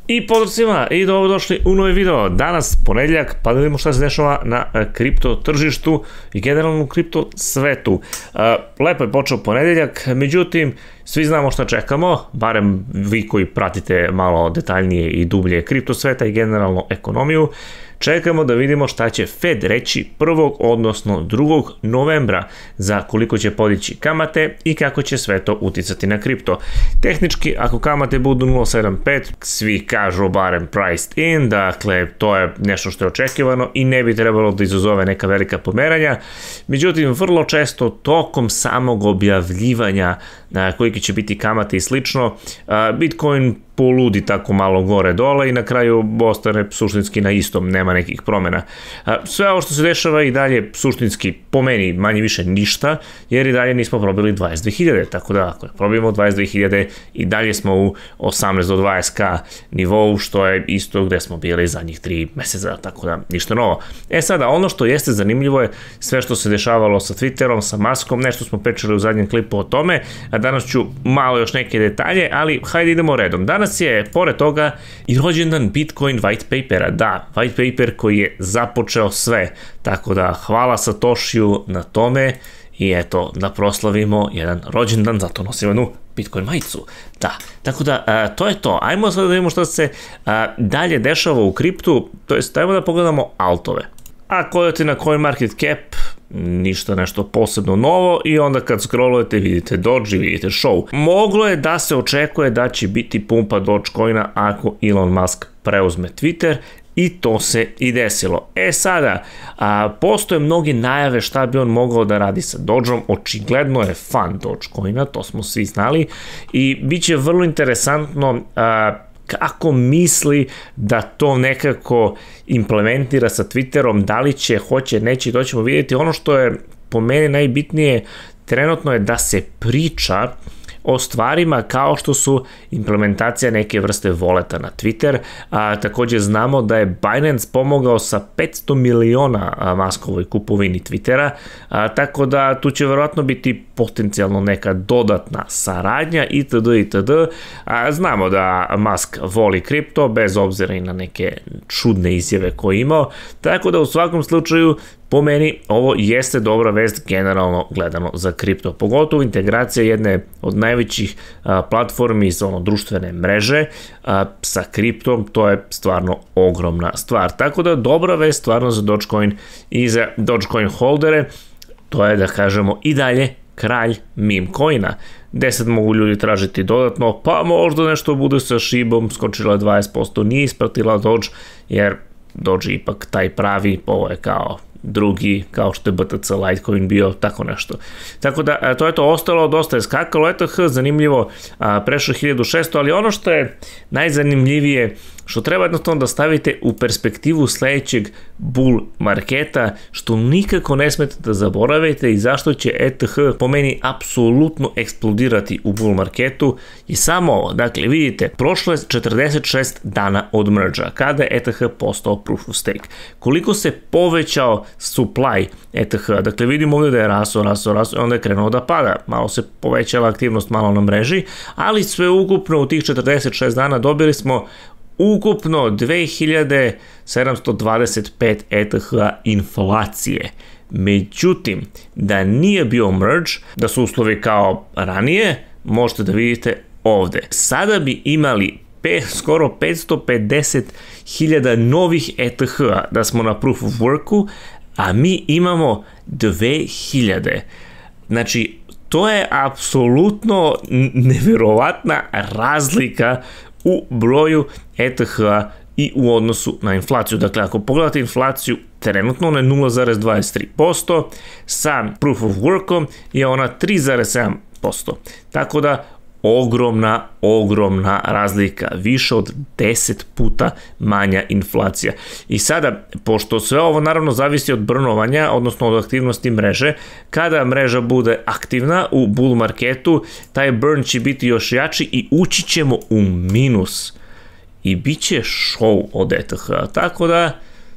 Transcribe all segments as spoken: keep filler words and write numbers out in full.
I pozdrav svima i dobrodošli u novi video. Danas ponedjeljak, pa da vidimo šta se dešava na kripto tržištu i generalno u kripto svetu. Lepo je počeo ponedjeljak, međutim svi znamo šta čekamo, barem vi koji pratite malo detaljnije i dublje kripto sveta i generalno ekonomiju. Čekamo da vidimo šta će Fed reći prvog odnosno drugog novembra za koliko će podići kamate i kako će sve to uticati na kripto. Tehnički, ako kamate budu nula zarez sedamdeset pet, svi kažu barem priced in, dakle to je nešto što je očekivano i ne bi trebalo da izazove neka velika pomeranja. Međutim, vrlo često tokom samog objavljivanja koliki će biti kamate i slično, Bitcoin poludi tako malo gore dole i na kraju ostane suštinski na istom, nema nekih promjena. Sve ovo što se dešava i dalje suštinski po meni manje više ništa, jer i dalje nismo probili dvadeset dve hiljade, tako da ako probimo dvadeset dve hiljade i dalje smo u osamnaest do dvadeset ka nivou, što je isto gde smo bili zadnjih tri meseca, tako da ništa novo. E sada, ono što jeste zanimljivo je sve što se dešavalo sa Twitterom, sa Muskom, nešto smo pričali u zadnjem klipu o tome, a danas ću malo još neke detalje, ali hajde idemo redom. Danas je, pored toga, i rođendan Bitcoin white papera, da, white paper koji je započeo sve, tako da hvala Satoshiju na tome i eto, da proslavimo jedan rođendan, zato nosimo jednu Bitcoin majicu, da, tako da, a, to je to, ajmo sad da vidimo šta se a, dalje dešava u kriptu, to jest, ajmo da pogledamo altove. Ako odete na CoinMarketCap, ništa nešto posebno novo i onda kad scrollujete vidite Doge i vidite show. Moglo je da se očekuje da će biti pumpa Dogecoina ako Elon Musk preuzme Twitter i to se i desilo. E sada, a, postoje mnoge najave šta bi on mogao da radi sa Dogeom, očigledno je fan Dogecoina, to smo svi znali i bit će vrlo interesantno a, kako misli da to nekako implementira sa Twitterom, da li će, hoće, neće, to ćemo vidjeti. Ono što je po meni najbitnije trenutno je da se priča o stvarima kao što su implementacija neke vrste voleta na Twitter, a također znamo da je Binance pomogao sa petsto miliona Muskovoj kupovini Twittera, a, tako da tu će verovatno biti potencijalno neka dodatna saradnja itd. itd. A, znamo da Musk voli kripto, bez obzira i na neke čudne izjave koje imao, tako da u svakom slučaju po meni ovo jeste dobra vest generalno gledano za kripto, pogotovo integracija jedne od najvećih a, platformi za ono društvene mreže a, sa kriptom, to je stvarno ogromna stvar, tako da dobra vest stvarno za Dogecoin i za Dogecoin holdere, to je da kažemo i dalje kralj meme coina, gde sad mogu ljudi tražiti dodatno, pa možda nešto bude sa Shibom, skočila dvadeset posto, nije ispratila Doge, jer Doge je ipak taj pravi, ovo je kao drugi, kao što je B T C Litecoin bio, tako nešto. Tako da, to je to ostalo, dosta je skakalo, E T H, zanimljivo, prešlo hiljadu šesto, ali ono što je najzanimljivije, što treba jednostavno da stavite u perspektivu sledećeg bull marketa, što nikako ne smete da zaboravite i zašto će E T H po meni apsolutno eksplodirati u bull marketu i samo ovo, dakle vidite, prošlo je četrdeset šest dana od merge-a, kada je E T H postao proof of stake. Koliko se povećao supply E T H, dakle vidimo ovdje da je raso, raso, raso, onda je krenuo da pada, malo se povećala aktivnost malo na mreži, ali sve ukupno u tih četrdeset šest dana dobili smo ukupno dve hiljade sedamsto dvadeset pet E T H inflacije. Međutim, da nije bio merge, da su uslovi kao ranije, možete da vidite ovde. Sada bi imali pe, skoro petsto pedeset hiljada novih E T H da smo na proof of worku, a mi imamo dve hiljade. Znači, to je apsolutno nevjerovatna razlika u broju E T H i u odnosu na inflaciju. Dakle, ako pogledate inflaciju, trenutno ona je nula zarez dvadeset tri posto, sa proof of workom je ona tri zarez sedam posto. Tako da, ogromna, ogromna razlika, više od deset puta manja inflacija. I sada, pošto sve ovo naravno zavisi od brnovanja, odnosno od aktivnosti mreže, kada mreža bude aktivna u bull marketu, taj burn će biti još jači i ući ćemo u minus. I bit će show od E T H, tako da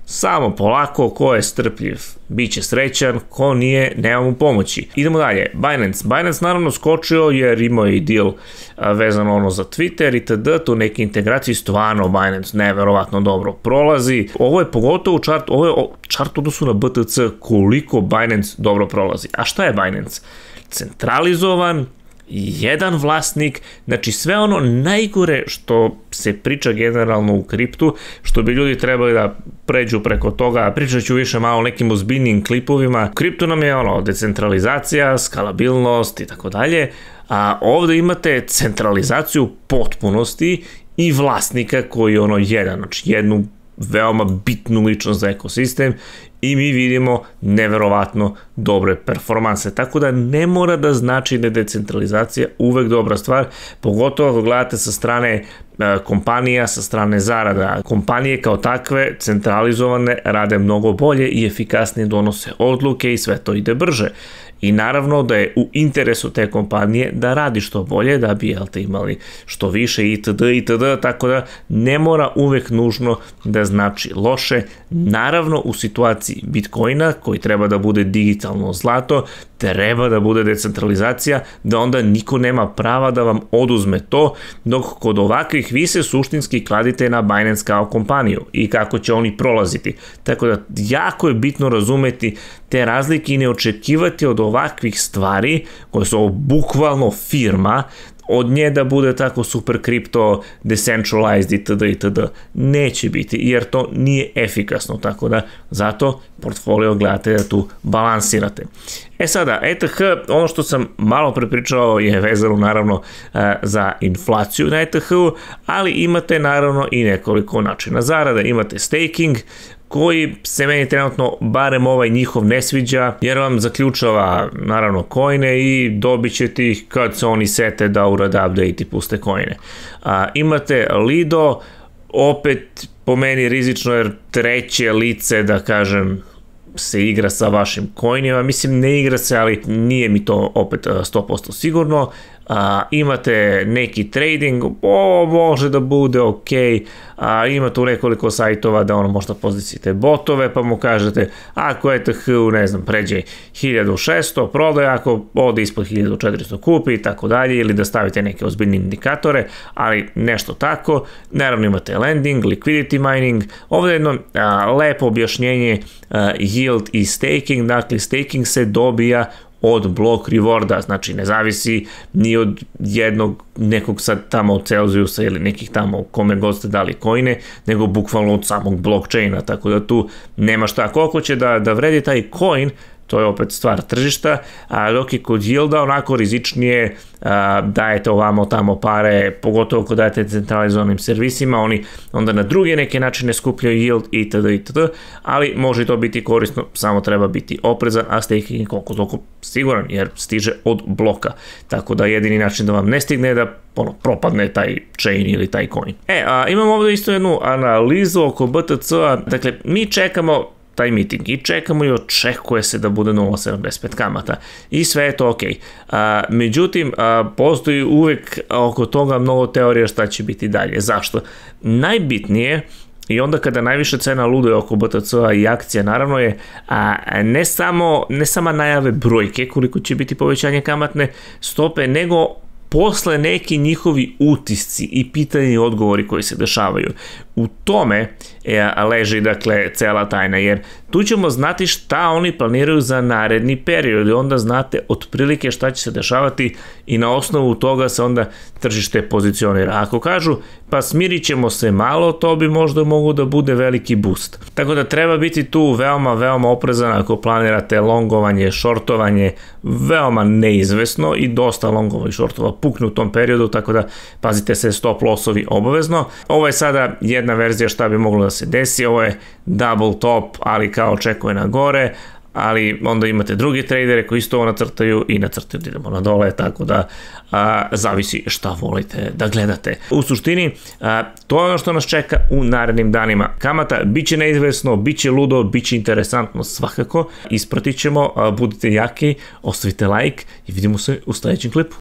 Samo polako, ko je strpljiv bit će srećan, ko nije, nema mu pomoći. Idemo dalje, Binance. Binance naravno skočio jer imao je i deal vezano ono za Twitter itd. Tu neke integracije, stvarno Binance neverovatno dobro prolazi. Ovo je pogotovo čart, ovo je čart odnosu na B T C koliko Binance dobro prolazi. A šta je Binance? Centralizovan, jedan vlasnik, znači sve ono najgore što se priča generalno u kriptu, što bi ljudi trebali da pređu preko toga, pričat ću više malo o nekim ozbiljnim klipovima. Kripto nam je ono decentralizacija, skalabilnost i tako dalje, a ovde imate centralizaciju potpunosti i vlasnika koji je ono jedan, znači jednu veoma bitnu ličnost za ekosistem i mi vidimo neverovatno dobre performanse. Tako da ne mora da znači da je decentralizacija uvek dobra stvar, pogotovo ako gledate sa strane kompanija, sa strane zarada. Kompanije kao takve centralizovane rade mnogo bolje i efikasnije donose odluke i sve to ide brže. I naravno da je u interesu te kompanije da radi što bolje, da bi jel te, imali što više itd. itd. Tako da ne mora uvek nužno da znači loše. Naravno u situaciji Bitcoina koji treba da bude digitalno zlato, treba da bude decentralizacija, da onda niko nema prava da vam oduzme to, dok kod ovakvih vi se suštinski kladite na Binance kao kompaniju i kako će oni prolaziti. Tako da jako je bitno razumeti te razlike i ne očekivati od ovakvih stvari koje su bukvalno firma, od nje da bude tako super kripto, decentralized itd. itd. Neće biti, jer to nije efikasno, tako da zato portfolio gledate da tu balansirate. E sada, E T H, ono što sam malo prepričao je vezano naravno za inflaciju na E T H-u, ali imate naravno i nekoliko načina zarade. Imate staking, koji se meni trenutno, barem ovaj njihov ne sviđa, jer vam zaključava naravno coine i dobit ćete ih kad se oni sete da urade update i puste coine. A, imate Lido, opet po meni rizično jer treće lice, da kažem, se igra sa vašim coinima, mislim ne igra se, ali nije mi to opet sto posto sigurno. A, imate neki trading, o, može da bude ok, a ima tu nekoliko sajtova da ono možda pozicite botove pa mu kažete ako E T H ne znam pređe hiljadu šesto prodaje, ako ode ispod hiljadu četiristo kupi i tako dalje, ili da stavite neke ozbiljne indikatore, ali nešto tako. Naravno imate lending, liquidity mining, ovdje jedno a, lepo objašnjenje a, yield i staking, dakle staking se dobija od block rewarda, znači ne zavisi ni od jednog nekog sad tamo od Celsiusa ili nekih tamo kome god ste dali coine, nego bukvalno od samog blockchaina, tako da tu nema šta. Koliko će da, da vredi taj coin, to je opet stvar tržišta, a dok je kod yielda onako rizičnije, a, dajete ovamo tamo pare, pogotovo kod dajete centralizovanim servisima, oni onda na druge neke načine skupljaju yield itd. itd. Ali može to biti korisno, samo treba biti oprezan, a staking je koliko toliko siguran jer stiže od bloka. Tako da jedini način da vam ne stigne je da ono, propadne taj chain ili taj coin. E, a, imamo ovdje isto jednu analizu oko B T C-a, dakle mi čekamo taj meeting i čekamo i očekuje se da bude nula zarez sedamdeset pet kamata i sve je to ok. A, međutim, a, postoji uvek oko toga mnogo teorija šta će biti dalje. Zašto? Najbitnije i onda kada najviše cena luduje oko B T C-a i akcija naravno je a, ne samo ne sama najave brojke koliko će biti povećanje kamatne stope, nego posle neki njihovi utisci i pitanje i odgovori koji se dešavaju. U tome je, leži dakle cela tajna, jer tu ćemo znati šta oni planiraju za naredni period i onda znate otprilike šta će se dešavati i na osnovu toga se onda tržište pozicionira. Ako kažu pa smirit ćemo se malo, to bi možda mogu da bude veliki boost. Tako da treba biti tu veoma, veoma oprezan ako planirate longovanje, shortovanje, veoma neizvesno i dosta longova i shortova pukne u tom periodu, tako da pazite se stop lossovi obavezno. Ovo je sada jedna verzija šta bi moglo da se desi, ovo je double top, ali kao očekuje na gore, ali onda imate drugi tradere koji isto ovo nacrtaju i nacrtaju da idemo na dole, tako da a, zavisi šta volite da gledate. U suštini, a, to je ono što nas čeka u narednim danima. Kamata biće neizvesno, biće ludo, biće interesantno svakako, ispratit ćemo, a, budite jaki, ostavite like i vidimo se u sledećem klipu.